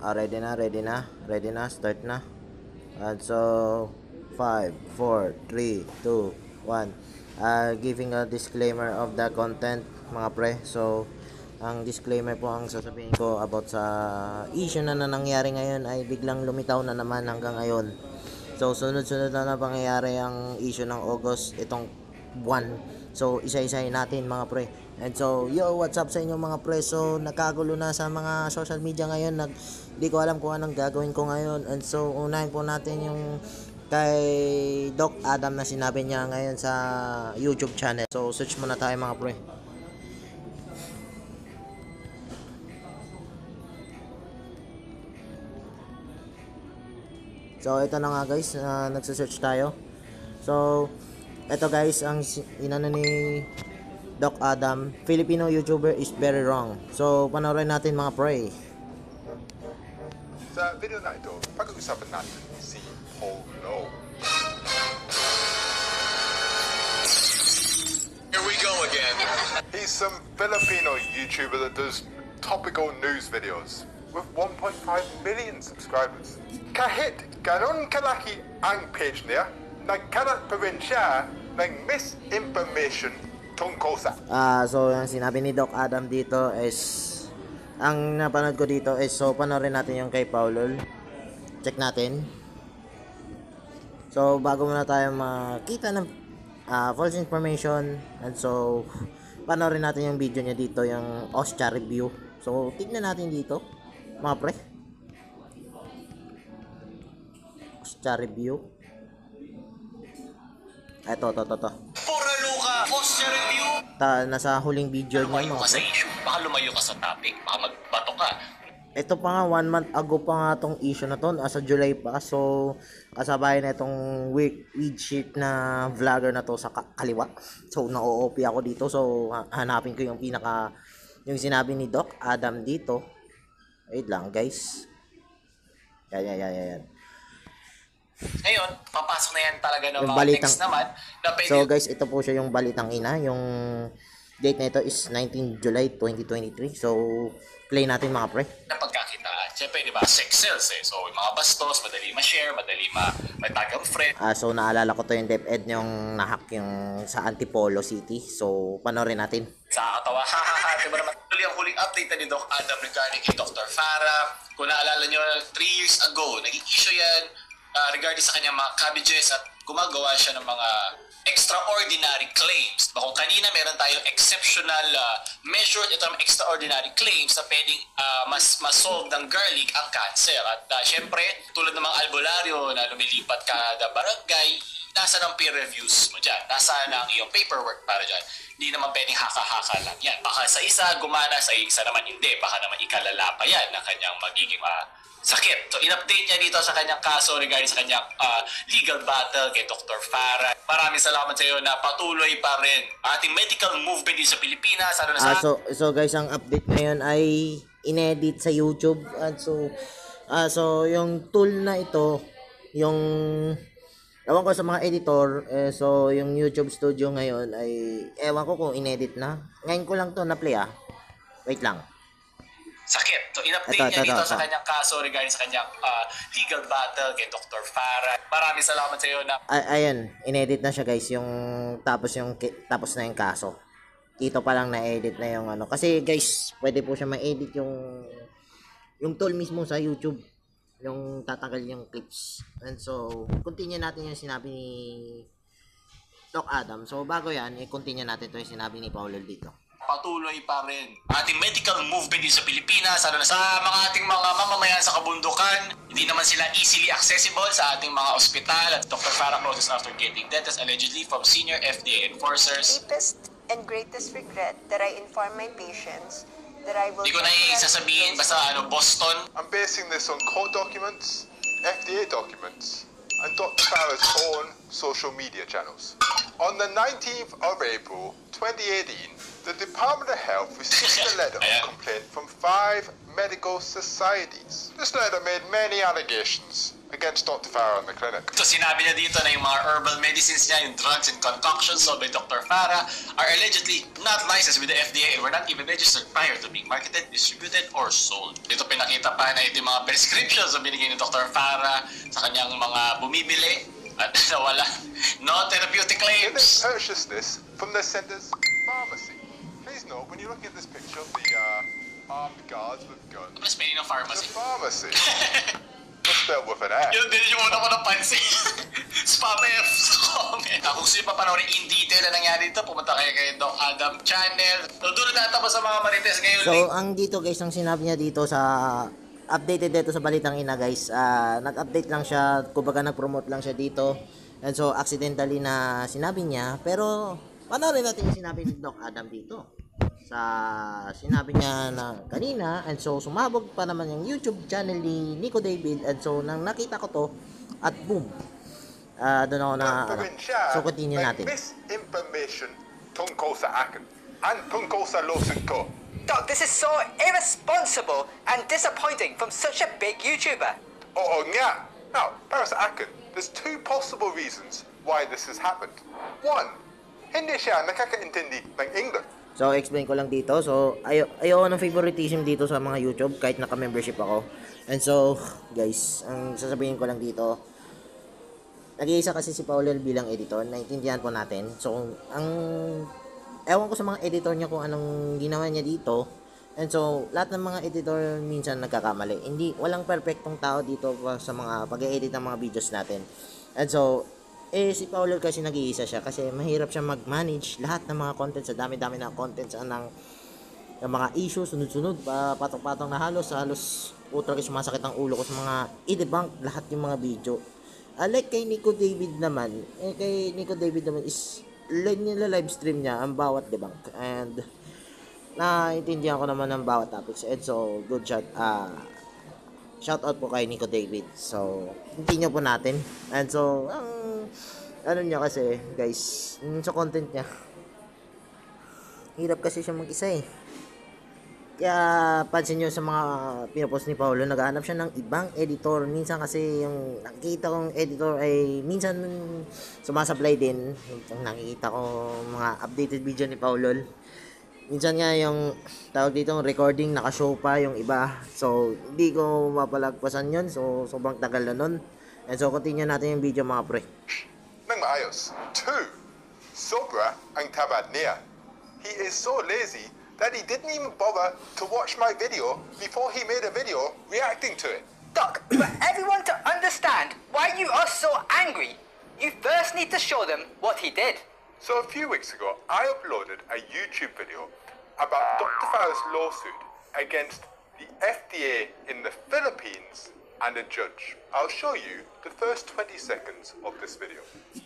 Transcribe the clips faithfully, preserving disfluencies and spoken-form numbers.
Ah, ready na, ready na, ready na, start na. And so, five, four, three, two, one. Uh, giving a disclaimer of the content, mga pre. So, ang disclaimer po ang sasabihin ko about sa issue na, na nangyari ngayon ay biglang lumitaw na naman hanggang ngayon. So, sunod-sunod na na pangyayari ang issue ng August itong buwan. So, isa-isahin natin mga pre. And so, yo, what's up sa inyo mga pre? So, nagkagulo na sa mga social media ngayon. Nag, di ko alam kung anong gagawin ko ngayon. And so, unahin po natin yung kay Doc Adam na sinabi niya ngayon sa YouTube channel. So, search muna tayo mga pre. So, ito na nga guys, uh, nagsa-search tayo. So, ito guys, ang inano ni Doc Adam, Filipino YouTuber is very wrong. So, panoorin natin mga pre. Sa video na ito, pag-uusapan natin si Polo. Here we go again. He's some Filipino YouTuber that does topical news videos with one point five million subscribers. Kahit ganon kalaki ang page niya, nagkalat pa rin siya ng misinformation tungkol sa... Ah, so yung sinabi ni Doc Adam dito is, ang napanood ko dito is, so panoorin natin yung kay Paulol. Check natin. So bago muna tayo makita ng uh, false information, and so panoorin natin yung video niya dito, yung Oscar review. So tignan natin dito mga pre. Oscar review. Eto, to, to, to. Pura luka, Oscar review. Ta, nasa huling video niya Lumayo mga ka sa pre. issue, baka lumayo ka sa topic, baka magbato ka. Ito pa nga, one month ago pa nga tong issue na to, nasa July pa. So, kasabay na itong weed, weed shit na vlogger na to sa kaliwa. So, na-O O P ako dito. So, hanapin ko yung pinaka, yung sinabi ni Doc Adam dito. Wait lang, guys. Yan, yan, yan, yan, yan. Ngayon, papasok na yan talaga ng Yung mga balitang- next naman. Na pwede So, guys, ito po siya yung balitang ina. Yung date na ito is nineteen July twenty twenty-three. So, play natin mga pre. na pagkakitaan. Siyempre, di ba, sex sales eh. So, yung mga bastos, madali ma-share, madali ma-tag ang friend. Ah, so naalala ko to yung DepEd yung nahack yung sa Antipolo City. So panoorin natin. Sa katawa, hahaha, di ba naman? Tuloy ang huling update na ni Doc Adam regarding kay Doctor Farah. Kung naalala nyo, three years ago, naging issue yan uh, regarding sa kanyang mga cabbages at gumagawa siya ng mga extraordinary claims. Kung kanina meron tayong exceptional uh, measure, ito ang extraordinary claims na pwedeng uh, mas masolve ng garlic ang cancer. At uh, syempre, tulad ng mga albularyo na lumilipat kada barangay, nasa ng peer reviews mo dyan. Nasa na ang iyong paperwork para dyan. Hindi naman pwedeng haka-haka lang yan. Baka sa isa gumana, sa isa naman hindi. Baka naman ikalala pa yan na kanyang magiging uh, sakit. So, in-update niya dito sa kanyang kaso regarding sa kanyang uh, legal battle kay Doctor Farah. Maraming salamat sa iyo na patuloy pa rin ating medical movement dito sa Pilipinas. Ano na sa... Ah, so so guys, ang update ngayon ay inedit sa YouTube. At so ah so yung tool na ito, yung ewan ko sa mga editor, eh, so yung YouTube Studio ngayon ay ewan ko kung inedit na. Ngayon ko lang to na-play ah. Wait lang. sakit. So, in-update Ito, niya ito, dito ito, sa ito. kanyang kaso regarding sa kanyang uh, legal battle kay Doctor Farah. Maraming salamat sa iyo na Ay, ayun, inedit na siya guys, yung tapos yung ki- tapos na yung kaso. Dito pa lang na-edit na yung ano. Kasi guys, pwede po siya ma-edit yung yung tool mismo sa YouTube. Yung tatanggal yung clips. And so, continue natin yung sinabi ni Doc Adam. So, bago yan, i-continue natin to yung sinabi ni Paulo dito. patuloy pa rin ating medical movement dito sa Pilipinas, ano na sa mga ating mga mamamayan sa kabundukan. Hindi naman sila easily accessible sa ating mga ospital. At Doctor Farah closes after getting dentist allegedly from senior F D A enforcers. Deepest and greatest regret that I inform my patients that I will... Hindi ko na isasabihin, basta ano, Boston. I'm basing this on court documents, F D A documents, and Doctor Farah's own social media channels. On the nineteenth of April twenty eighteen, the Department of Health received a letter of complaint from five medical societies. This letter made many allegations against Doctor Farah and the clinic. So sinabi niya dito na yung mga herbal medicines niya, yung drugs and concoctions sold by Doctor Farah are allegedly not licensed with the F D A and were not even registered prior to being marketed, distributed, or sold. Dito pinakita pa na ito yung mga prescriptions na binigay ni Doctor Farah sa kanyang mga bumibili at nawala. No therapeutic Did they claims. purchase this from the center's pharmacy? Please note, when you look at this picture of the uh, armed guards with guns, Mas meaning ng the pharmacy. pharmacy was spelled with an F. Yun din yung una ko napansin. Spam F sa comment. Kung gusto nyo papanoorin in detail na nangyari dito, pumunta kayo kay Doc Adam channel. So doon na natapos sa mga marites ngayon. So, link. ang dito guys, ang sinabi niya dito sa updated dito sa Balitang Ina guys, ah, nag-update lang siya, kumbaga nag-promote lang siya dito. And so, accidentally na sinabi niya, pero panoorin natin yung sinabi ni Doc Adam dito. Sa sinabi niya na kanina, and so sumabog pa naman yung YouTube channel ni Nico David, and so nang nakita ko to, at boom, ah doon ako na, ano, so continue natin. Misinformation tungkol sa akin and tungkol sa lawsuit ko. Doc, this is so irresponsible and disappointing from such a big YouTuber. Oo nga. Now, para sa akin, there's two possible reasons why this has happened. One, hindi siya nakakaintindi ng English. So, explain ko lang dito. So, ayo ayoko ng favoritism dito sa mga YouTube kahit naka-membership ako. And so, guys, ang sasabihin ko lang dito, nag-iisa kasi si Paulel bilang editor, naiintindihan po natin. So, ang ewan ko sa mga editor niya kung anong ginawa niya dito. And so, lahat ng mga editor minsan nagkakamali. Hindi, walang perfectong tao dito pa sa mga pag-edit ng mga videos natin. And so, eh si Paulel kasi nag-iisa siya kasi mahirap siya mag-manage lahat ng mga content, sa dami-dami ng content sa ng, ng mga issues sunod-sunod, pa patong-patong na halos halos putra kasi sumasakit ang ulo ko sa mga i-debunk lahat yung mga video. Unlike kay Nico David naman, eh kay Nico David naman is nila live stream niya ang bawat debunk, and naintindihan ko naman ang bawat topics, and so good shot. Ah shout out po kay Nico David. So, continue po natin. And so, ang ano niya kasi, guys, yung sa content niya, hirap kasi siya mag-isa eh. Kaya, pansin nyo sa mga pinopost ni Paulo, naghahanap siya ng ibang editor. Minsan kasi yung nakikita kong editor ay minsan sumasablay din. Yung nakikita ko mga updated video ni Paulo. Minsan nga yung tawag dito recording, nakashow pa yung iba. So, hindi ko mapalagpasan yun. So, sobrang tagal na nun. And so, continue natin yung video mga pre. Nang maayos. Two, sobra ang tamad niya. He is so lazy that he didn't even bother to watch my video before he made a video reacting to it. Doc, for everyone to understand why you are so angry, you first need to show them what he did. So a few weeks ago, I uploaded a YouTube video about Doctor Farah's lawsuit against the F D A in the Philippines and a judge. I'll show you the first twenty seconds of this video.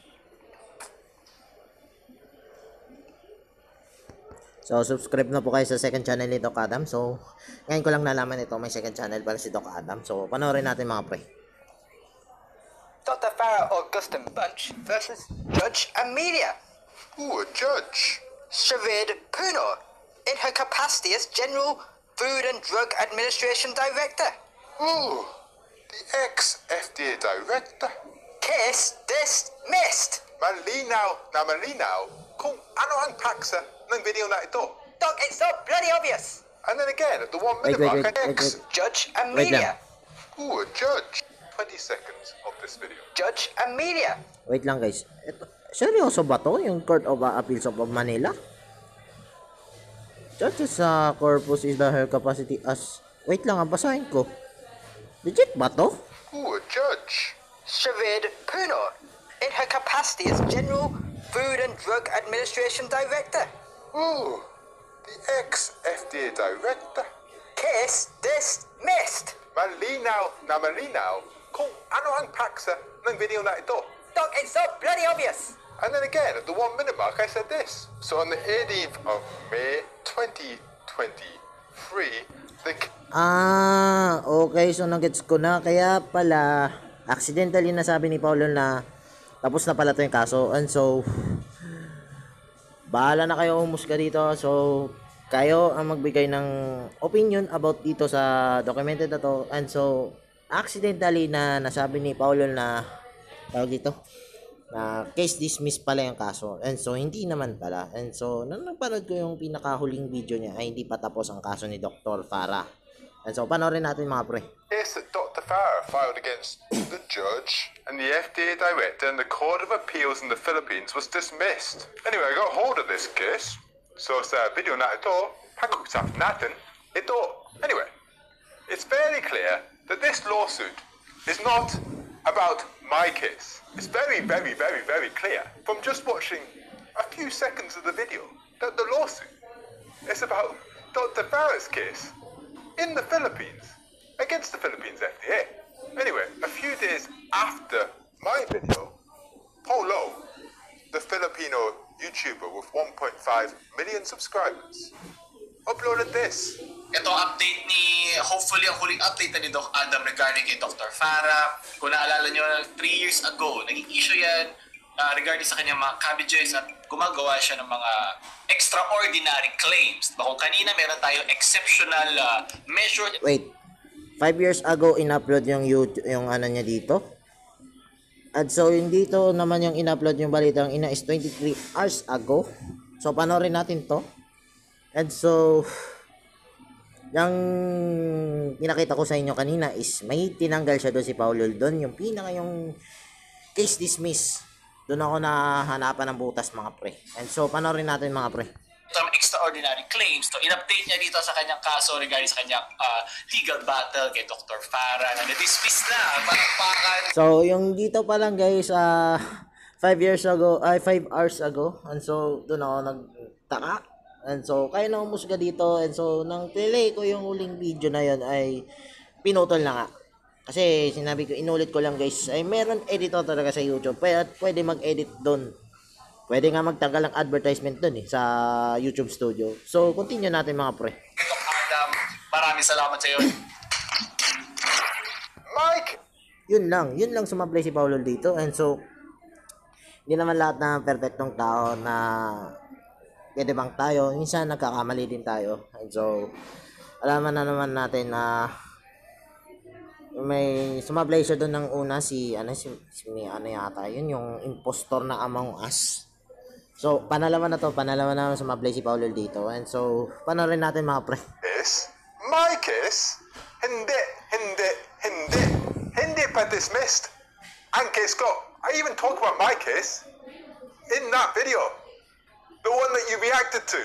So, subscribe na po kayo sa second channel ni Doc Adam. So, ngayon ko lang nalaman ito, may second channel pala si Doc Adam. So, panoorin natin mga pre. Doctor Farah Augustine Bunch versus Judge Amelia. Ooh, a judge. Shaved Puno, in her capacity as General Food and Drug Administration Director. Ooh, the ex-F D A director. Case dismissed. Malinaw na malinaw kung ano ang paksa ng video na ito. Doc, it's so bloody obvious. And then again, at the one Wait, minute wait, mark, wait, an wait, ex. wait. Judge Wait lang. Amelia. Ooh, a judge. twenty seconds of this video. Judge Amelia. Wait lang guys. Ito, seryoso ba to? Yung Court of Appeals of Manila? Judge's uh, corpus is the her capacity as... Wait lang, ang basahin ko. Legit ba to? Ooh, a judge. Shaved Puno, in her capacity as General Food and Drug Administration Director. Ooh, the ex-F D A director. Case dismissed. Malinaw na malinaw kung ano ang paksa ng video na ito. Doc, it's so bloody obvious. And then again, at the one minute mark, I said this. So on the eighteenth of May twenty twenty-three, the... Ah, okay. So, nagets ko na. Kaya pala, accidentally nasabi ni Paulo na tapos na pala to yung kaso. And so, bahala na kayo umusga dito. So, kayo ang magbigay ng opinion about dito sa documented na to. And so, accidentally na nasabi ni Paulo na tawag dito na case dismissed pala yung kaso. And so hindi naman pala. And so nang napanood ko yung pinakahuling video niya ay hindi pa tapos ang kaso ni Doctor Farah. And so panoorin natin mga pre. Case that Doctor Farah filed against the judge and the F D A director and the Court of Appeals in the Philippines was dismissed. Anyway, I got hold of this case. So sa video na ito, pag-usap natin ito. Anyway, it's fairly clear that this lawsuit is not about my case. It's very, very, very, very clear from just watching a few seconds of the video that the lawsuit is about Doctor Farah's case in the Philippines against the Philippines F D A. Anyway, a few days after my video, Polo, the Filipino YouTuber with one point five million subscribers, uploaded this. Ito update ni, hopefully ang huling update na ni Doc Adam regarding kay Doctor Farah. Kung naalala nyo, three years ago, naging issue yan uh, regarding sa kanyang mga cabbages at gumagawa siya ng mga extraordinary claims. Kung kanina meron tayong exceptional uh, measure. Wait. Five years ago in-upload yung YouTube, yung ano niya dito. At so yung dito naman yung in-upload yung balitang ina is twenty-three hours ago. So panoorin natin to. And so yung pinakita ko sa inyo kanina is may tinanggal siya doon si Paulo doon. Yung pinaka yung case dismiss. Doon ako nahanapan ng butas mga pre. And so panoorin natin mga pre. Some extraordinary claims. So, in-update niya dito sa kanyang kaso regarding sa kanyang uh, legal battle kay Doctor Farah na na-dismiss na. Palakpakan. So, yung dito pa lang guys, uh, five years ago, ay five hours ago. And so, doon ako nagtaka. And so, kaya na umusga dito. And so, nang play ko yung huling video na yon ay pinutol na nga. Kasi sinabi ko, inulit ko lang guys, ay meron editor talaga sa YouTube. Pwede, pwede mag-edit doon. Pwede nga magtanggal ng advertisement dun eh, sa YouTube Studio. So, continue natin mga pre. Doc Adam, maraming salamat sa iyo. Mike! Yun lang. Yun lang sumablay si Paulo dito. And so, hindi naman lahat na perfectong tao na pwede bang tayo. Minsan nagkakamali din tayo. And so, alaman na naman natin na may sumablay siya doon ng una si, ano, si, si ano yata, yun yung impostor na Among Us. So, panalaman na to, panalaman na sumablay si Paulo dito. And so, panoorin natin mga pre. Case? My case? Hindi, hindi, hindi. Hindi pa dismissed. Ang case ko. I even talk about my case in that video. The one that you reacted to.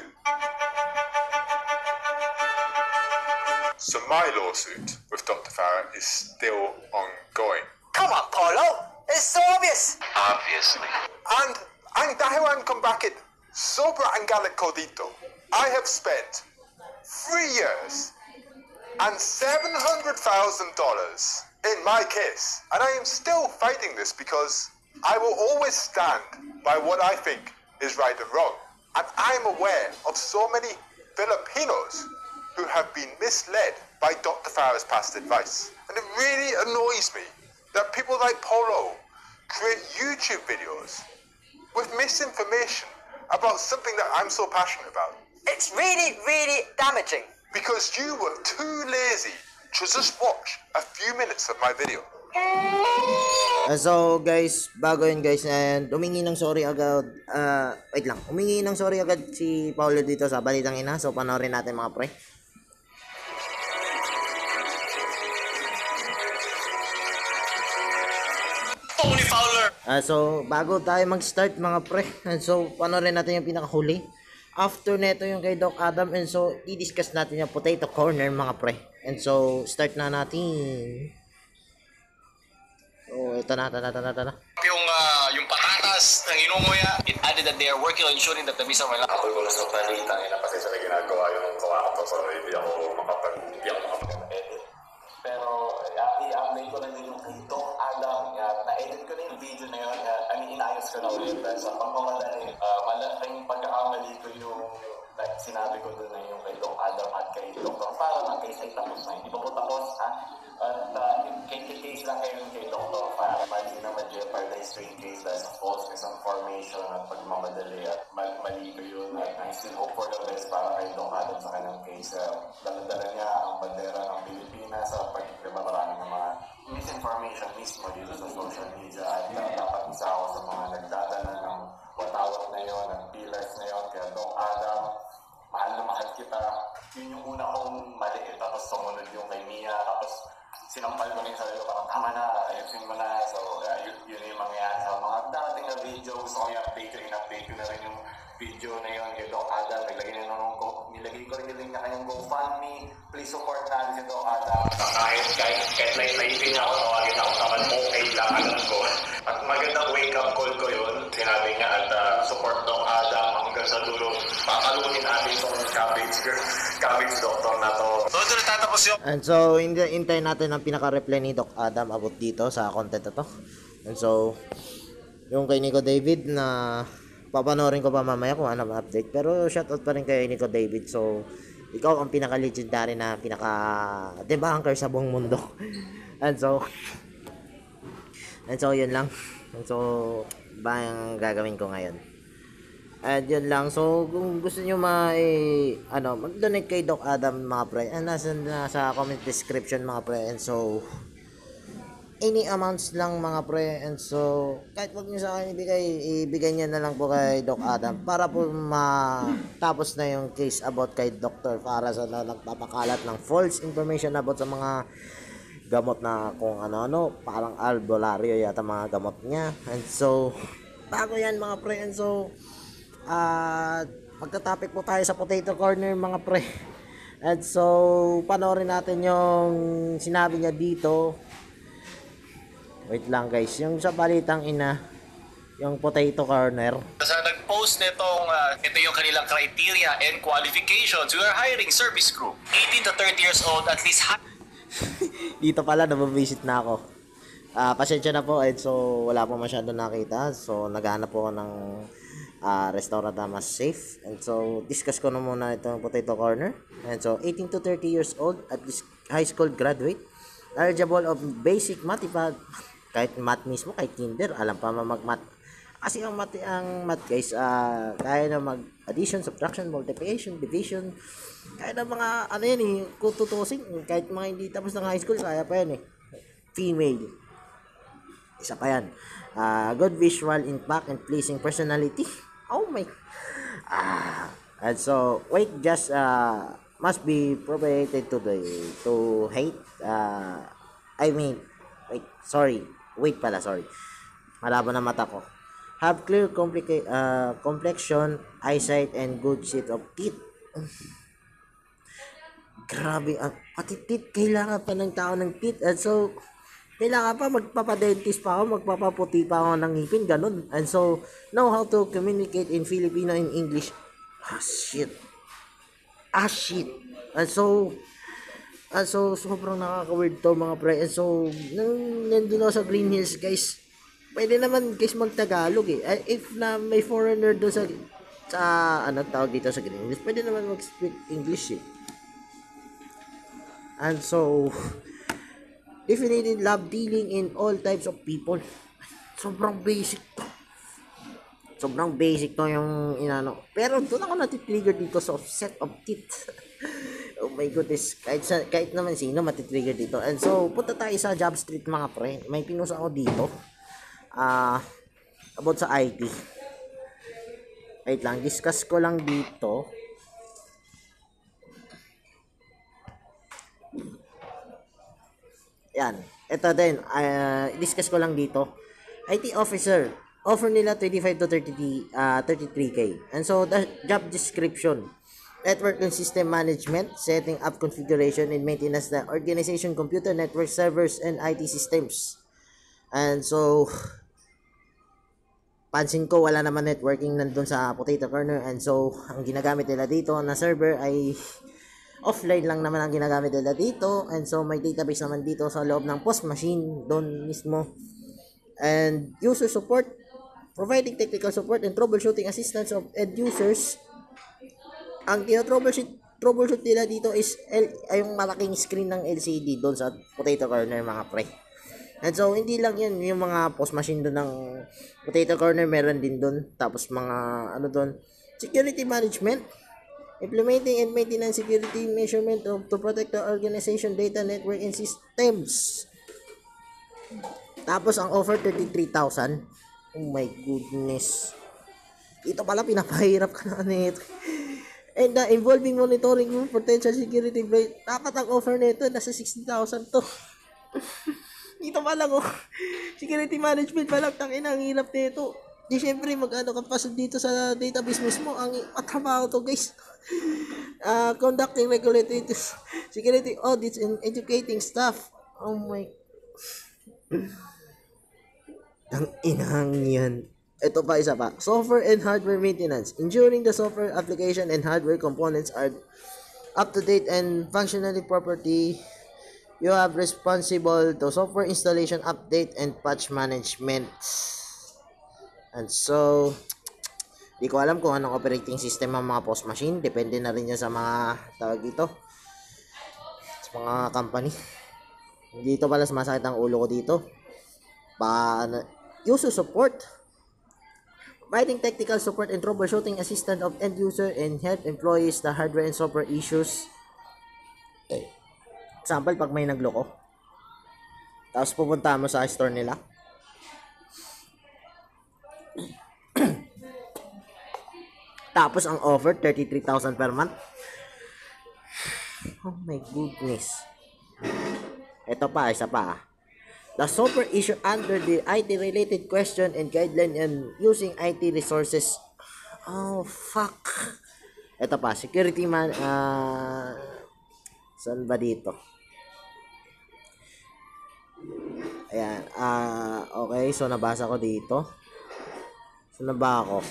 So my lawsuit with Doctor Farah is still ongoing. Come on, Polo. It's so obvious. Obviously. And ang dahilan kung bakit sobrang galit ko dito, I have spent three years and seven hundred thousand dollars in my case. And I am still fighting this because I will always stand by what I think is right and wrong. And I'm aware of so many Filipinos who have been misled by Doctor Farah's past advice. And it really annoys me that people like Polo create YouTube videos with misinformation about something that I'm so passionate about. It's really, really damaging. Because you were too lazy to just watch a few minutes of my video. Uh, so guys, bago yun guys, and humingi ng sorry agad, uh, wait lang, humingi ng sorry agad si Paulo dito sa Balitang Ina. So panoorin natin mga pre. Tony Fowler. Uh, so, bago tayo mag-start mga pre, and so, panoorin natin yung pinakahuli. After neto yung kay Doc Adam, and so, i-discuss natin yung potato corner mga pre. And so, start na natin. So, ito na, ito na, ito na, ito na. Yung, uh, yung patatas ng inunguya, it added that they are working on ensuring that the visa will not... Ako yung sa balita nila kasi sa ginagawa yung gawa ko so hindi ako makapag hindi ako makapag-edit. Pero uh, i-update ko na din yung kay Doc Adam. Uh, na-edit ko na yung video na yun. Uh, I mean, inayos ko na ulit. Uh, sa pagmamadali, uh, malaking pagkakamali ko yung like, sinabi ko doon na yung kay Doc Adam at kay Doctor Farah. Ang case ay tapos na. Hindi pa po tapos, ha? At uh, case lang kayo kay Doctor Farah. Mali na ma-jeopardize yung case dahil sa false misinformation at pagmamadali at mal- mali ko yun. At I still hope for the best para kay Doc Adam sa kanyang case. Uh, dala-dala niya ang bandera ng Pilipinas sa pagkikibarami ng mga information mismo dito sa social media at uh, dapat isa ako sa mga nagdadala ng watawat na yon, ng pillars na yon. Kaya Doc Adam, mahal na mahal kita. Yun yung una kong mali eh. Tapos sumunod yung kay Mia. Tapos sinampal ko rin sa iyo, parang tama na, ayusin mo na. So uh, yun, yun yung mangyayari sa mga dating na videos. So i-update ko, in-update ko na rin yung video na yun kay Doc Adam. Naglagay na nung go, nilagay ko rin yung link na kanyang GoFundMe. Please support natin si Doc Adam. Kahit, kahit, kahit na naipin niya ako, tawagin ako naman, okay lang, alam ko. At magandang wake-up call ko yun. Sinabi niya at uh, support Doc Adam hanggang sa dulo. Pakalunin natin itong cabbage, cabbage doctor na to. So, ito natatapos yung And so, hindi- hintayin natin ang pinaka-reply ni Doc Adam about dito sa content na to. And so, yung kay Nico David na papanorin ko pa mamaya kung ano ang update. Pero shoutout pa rin kay Nico David. So, ikaw ang pinaka-legendary na pinaka-debunker sa buong mundo. And so, and so, yun lang. And so, ba ang gagawin ko ngayon? And yun lang. So, kung gusto nyo ma eh, ano, mag-donate kay Doc Adam mga pre. And nasa, nasa comment description mga pre. And so, any amounts lang mga pre. And so, kahit wag nyo sa akin ibigay, ibigay nyo na lang po kay Doc Adam para po matapos na yung case about kay Doctor Farah sa na nagpapakalat ng false information about sa mga gamot na kung ano-ano, parang albularyo yata mga gamot niya. And so, bago yan mga pre. And so, at uh, magta-topic po tayo sa potato corner mga pre. And so, panoorin natin yung sinabi niya dito. Wait lang guys, yung sa balitang ina, yung potato corner. sa nag-post nitong, uh, ito yung kanilang criteria and qualifications. We are hiring service crew. eighteen to thirty years old, at least ha- Dito pala, nababisit na ako. Ah, pasensya na po, and so wala po masyado nakita. So, naghahanap po ako ng uh, restaurant na mas safe. And so, discuss ko na muna itong potato corner. And so, eighteen to thirty years old, at least high school graduate, eligible of basic math, ipa, kahit math mismo, kahit kinder, alam pa mag-math. Kasi ang math, ang math guys, uh, kaya na mag addition, subtraction, multiplication, division, kaya na mga, ano yan eh, kung tutusin, kahit mga hindi tapos ng high school, kaya pa yan eh. Female. Isa pa yan. Uh, good visual impact and pleasing personality. Oh my. Ah. And so, wait, just, uh, must be probated to the, to hate, uh, I mean, wait, sorry, wait pala, sorry. Malabo na mata ko. Have clear complica- uh, complexion, eyesight, and good shape of teeth. Grabe, uh, pati teeth, kailangan pa ng tao ng teeth. And so, kailangan pa magpapadentist pa ako, magpapaputi pa ako ng ngipin, ganun. And so, know how to communicate in Filipino and English. Ah, shit. Ah, shit. And so, and so, sobrang nakaka-weird to mga pre. And so, nung nandun ako sa Green Hills, guys, pwede naman guys mag-Tagalog eh. If na may foreigner doon sa, sa, ano tawag dito sa Green Hills, pwede naman mag-speak English eh. And so, definitely love dealing in all types of people. Sobrang basic to. Sobrang basic to yung inano. Pero doon ako natitrigger dito sa set of teeth. Oh my goodness. Kahit, sa, kahit naman sino matitrigger dito. And so, punta tayo sa Job Street mga pre. May pinusa ako dito. Ah, uh, about sa I T. Wait lang, discuss ko lang dito. Yan. Ito din, uh, discuss ko lang dito. I T officer, offer nila twenty-five to thirty, uh, thirty-three K. And so, the job description, network and system management, setting up configuration and maintenance the organization, computer, network, servers, and I T systems. And so, pansin ko wala naman networking nandun sa potato corner. And so, ang ginagamit nila dito na server ay offline lang naman ang ginagamit nila dito. And so, may database naman dito sa loob ng post machine doon mismo. And user support, providing technical support and troubleshooting assistance of end users. Ang tina-troubleshoot troubleshoot nila dito is L, ay yung malaking screen ng L C D doon sa potato corner mga pre. And so, hindi lang yan, yung mga post machine doon ng potato corner, meron din doon. Tapos mga, ano doon, security management, implementing and maintenance security measurement of, to protect the organization data, network, and systems. Tapos ang offer thirty-three thousand. Oh my goodness. Ito pala pinapahirap ka na nito. And the involving monitoring of potential security breach. Dapat ang offer nito nasa sixty thousand to. Ito pa lang oh. Security management pa lang, tangina ang hirap nito. Di syempre mag-ano ka pa dito sa database mismo, ang matrabaho to guys. Uh, conducting regulated security audits and educating staff. Oh my. Ang inang yan. Ito pa, isa pa. Software and hardware maintenance. Ensuring the software application and hardware components are up to date and functionally property. You have responsible to software installation, update, and patch management. And so, di ko alam kung anong operating system ang mga post machine. Depende na rin yan sa mga tawag dito. Sa mga company. Dito pala sumasakit ang ulo ko dito. Pa, user support. Providing technical support and troubleshooting assistance of end user and help employees the hardware and software issues. Okay. Example, pag may nagloko. Tapos pupunta mo sa store nila. Tapos ang offer thirty-three thousand per month. Oh my goodness. Ito pa, isa pa. The software issue under the I T related question and guideline and using I T resources. Oh fuck. Ito pa, security man uh, saan ba dito? Ayan, ah uh, okay, so nabasa ko dito. Saan na ba ako?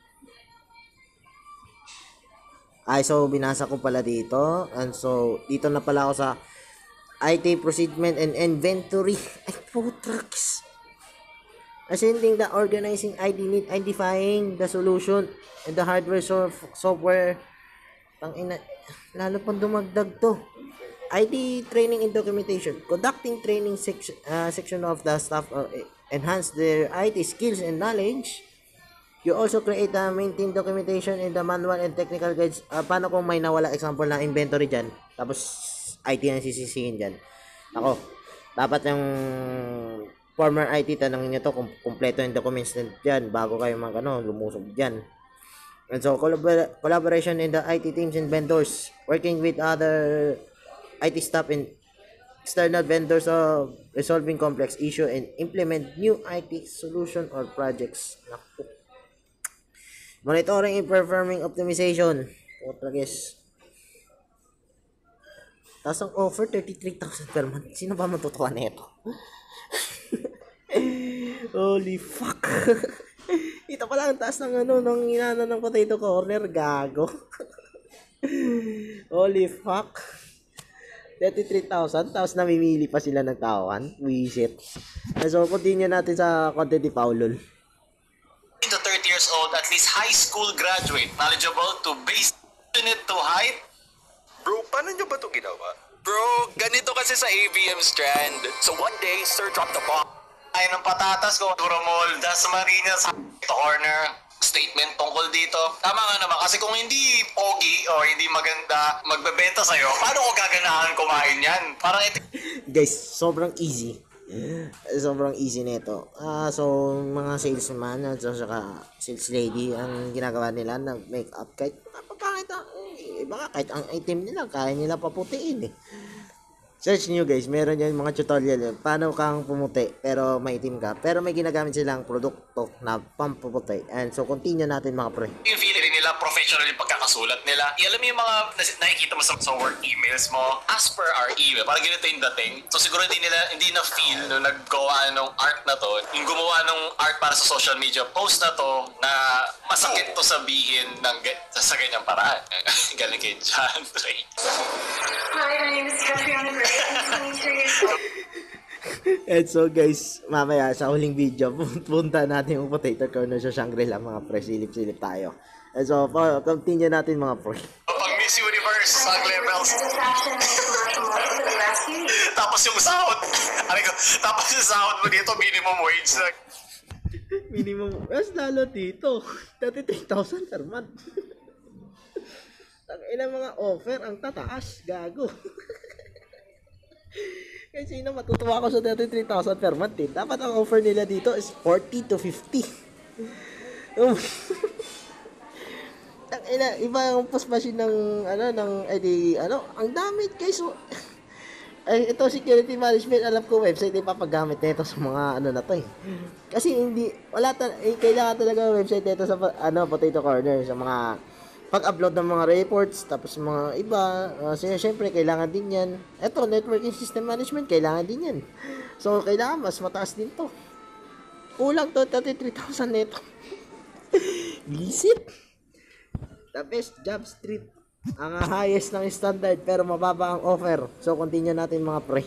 Ay, so binasa ko pala dito. And so, dito na pala ako sa I T procurement and inventory. Ay, putraks. Ascending the organizing I D need, identifying the solution and the hardware so software. Tangina, lalo pang dumagdag to. I T training and documentation. Conducting training section, uh, section of the staff uh, enhance their I T skills and knowledge. You also create a maintain documentation in the manual and technical guides. Uh, paano kung may nawala example ng inventory dyan? Tapos I T ang sisisihin dyan. Ako, dapat yung former I T, tanongin nyo to kung kumpleto yung documents dyan bago kayo mag ano, lumusog dyan. And so, collabor collaboration in the I T teams and vendors. Working with other I T staff and external vendors of resolving complex issue and implement new I T solution or projects. Naku. Monitoring and performing optimization. Putra guys. Tapos ang offer thirty-three thousand per month. Sino ba matutuwa na ito? Holy fuck. Ito pala ang taas ng ano, ng inana ng potato corner. Gago. Holy fuck. thirty-three thousand. Tapos namimili pa sila ng tawan. Wisit. So, continue natin sa content ni Paulol. To thirty years old, at least high school graduate, knowledgeable to base it to height. Bro, paano nyo ba ito ginawa? Bro, ganito kasi sa A V M Strand. So one day, Sir dropped the bomb. Ay ng patatas ko, Duromol, Dasmariñas, corner, statement tungkol dito. Tama nga naman, kasi kung hindi pogi o hindi maganda magbebenta sa'yo, paano ko gaganahan kumain yan? Parang ito. Guys, sobrang easy. Sobrang easy nito. Ah, so mga salesman at saka sales lady ang ginagawa nila ng make-up kahit napapakit ang eh, baka kahit ang item nila kaya nila paputiin eh. Search nyo guys, meron yan mga tutorial yan. Paano kang pumuti pero maitim ka. Pero may ginagamit silang produkto na pampuputi. And so continue natin mga pre. Yung feeling nila, professional yung pagkakasulat nila. I alam mo yung mga nakikita mo sa, sa work emails mo, as per our email, parang ganito yung dating. So siguro hindi nila, hindi na feel nung naggawa ng art na to, yung gumawa ng art para sa social media post na to, na masakit to sabihin ng, sa, sa ganyang paraan. Galing kay John Ray. Hi, my name is Catriona Gray. I'm twenty-two years old. And so guys, mamaya sa huling video, punta natin yung potato corner sa Shangri-La mga pre, silip-silip tayo. And so, continue natin mga pre. Pag Miss Universe, ang levels. As a fashion and commercial model for the last few years. Tapos yung sahod, ano ko, tapos yung sahod mo dito, minimum wage na. Minimum, mas lalo dito, thirty-three thousand per month. Ang ilang mga offer, ang tataas, gago. Kasi na matutuwa ako sa thirty-three thousand per month eh. Dapat ang offer nila dito is forty to fifty. Um, ina, iba yung push machine ng ano ng edi ano, ang dami guys. So, ay ito security management, alam ko website ay papagamit nito sa mga ano na to eh. Kasi hindi wala ta eh, kailangan talaga website nito sa ano Potato Corner sa mga pag-upload ng mga reports, tapos mga iba, uh, siyempre kailangan din yan. Ito, networking system management, kailangan din yan. So, kailangan mas mataas din to. Kulang to, thirty-three thousand nito. Visit. The best job street. Ang highest ng standard, pero mababa ang offer. So, continue natin mga pre.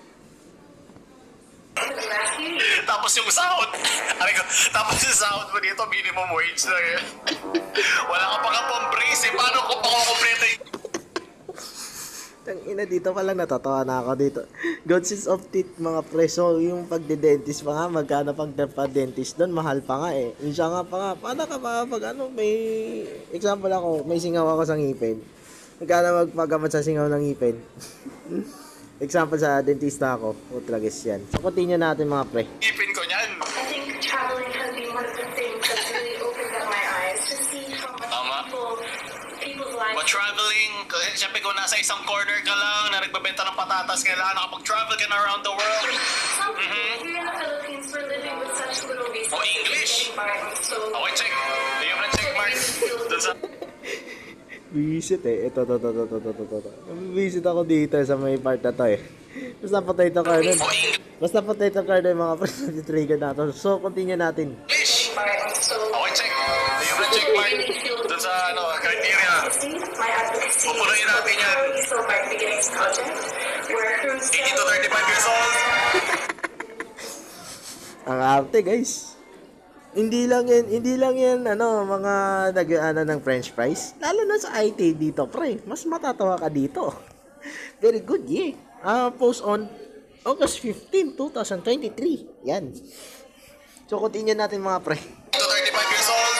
Tapos yung sahod, ano ko, tapos yung sahod mo dito, minimum wage na eh. Wala ka pa nga pang brace eh, paano ko pa kukomplete yung... Tang ina, dito pa lang natatawa na ako dito. God sense of teeth mga pre. So, yung pagde-dentist pa nga, magkano pag pa-dentist doon, mahal pa nga eh. Yung siya nga pa nga, paano ka pa pag ano, may... Example ako, may singaw ako sa ngipin. Magkano magpagamat sa singaw ng ngipin? Example sa dentista ako, utrages yan. So, continue natin mga pre. Ipin ko niyan. I think traveling has been one of the things that's really opened up my eyes to see how much Tama. people, people's lives. But traveling, kasi siyempre kung nasa isang corner ka lang na nagbabenta ng patatas, kailangan nakapag-travel ka na around the world. Some people here in the Philippines were living with such little resources. Oh, English? getting by, so Okay, check. Bigyan mo ng check mark. Doon sa... Visit eh. Ito, ito, ito, ito, ito, ito, ito. Visit ako dito sa may part na to eh. Basta potato corner. Basta potato corner mga pre. Trigger na to. So, continue natin. English? by, so Okay, check. Bigyan mo ng check mark. Doon sa ano, criteria. my advocacy Pupunuin natin yan. so by the beginnings project where crews eighteen to thirty-five years old. Ang arte guys. Hindi lang yan, hindi lang yan ano, mga nag-ano ng french fries. Lalo na sa I T dito, pre. Mas matatawa ka dito. Very good, yeah. Uh, post on August fifteenth, twenty twenty-three. Yan. So, continue natin mga pre. To thirty-five years old.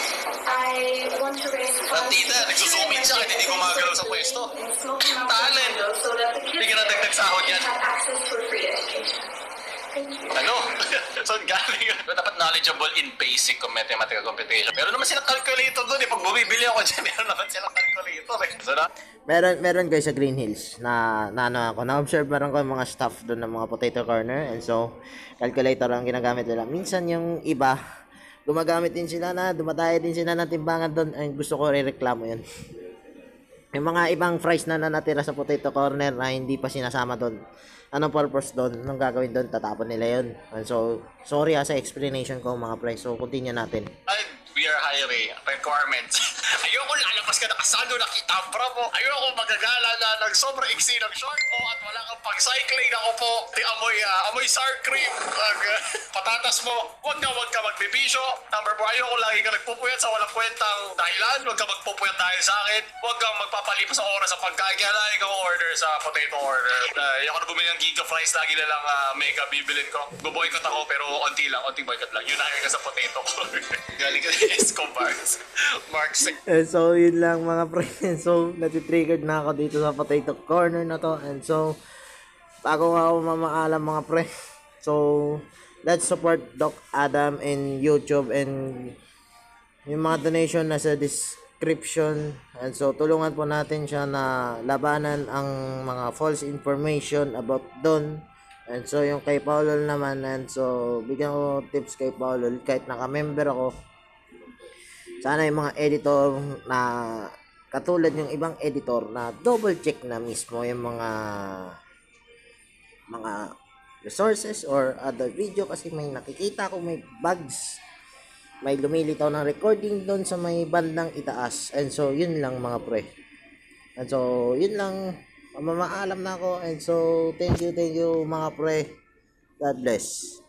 I want to raise At tita, nagsuzoom in siya, hindi gumagalaw sa pwesto. Talent. so that the kids Hindi ka na dagdag sahod yan. have access to a free education. Thank you. Ano? Saan galing yun? Dapat knowledgeable in basic mathematical computation. Meron naman silang calculator doon eh. Pag bumibili ako dyan, meron naman silang calculator eh. So na? Meron, meron guys sa Green Hills na, na ano ako, na-observe meron ko yung mga staff doon ng mga potato corner. And so, calculator ang ginagamit nila. Minsan yung iba, gumagamit din sila na, dumadaya din sila ng timbangan doon. Ay, gusto ko re-reklamo yun. Yung mga ibang fries na natira sa potato corner na hindi pa sinasama doon. Anong purpose doon? Anong gagawin doon? Tatapon nila yun. And so, sorry ha sa explanation ko mga pre. So, continue natin. Ay, we are hiring requirements. Ayoko lalabas ka nakasado, nakita ang bra mo. Ayoko magagala na ng sobrang iksi ng short mo at wala kang pag-cycling ako po. Di amoy, uh, amoy sour cream. Ag, uh, patatas mo. Huwag ka, huwag ka magbibisyo. Number four, ayoko lagi ka nagpupuyat sa walang kwentang dahilan. Huwag ka magpupuyat dahil sa akin. Huwag kang magpapalipas sa oras sa pagkain. Kaya lagi kang order sa potato order. Uh, ayoko na bumili ng giga fries. Lagi na lang uh, mega bibilin ko. Buboycott ako pero onti lang. Onting boycott lang. Yun na ka sa potato corner. Galing ka ni Escobars. Mark six. And so, yun lang mga pre. And so, natitriggered na ako dito sa potato corner na to. And so, bago nga ako mamaalam mga pre. So, let's support Doc Adam in YouTube and yung mga donation nasa description. And so, tulungan po natin siya na labanan ang mga false information about Don. And so, yung kay Paulol naman. And so, bigyan ko tips kay Paulol. Kahit naka-member ako, sana yung mga editor na katulad yung ibang editor na double check na mismo yung mga mga resources or other video kasi may nakikita ko may bugs, may lumilitaw ng recording doon sa may bandang itaas. And so yun lang mga pre. And so yun lang, mamaalam na ako. And so thank you thank you mga pre. God bless.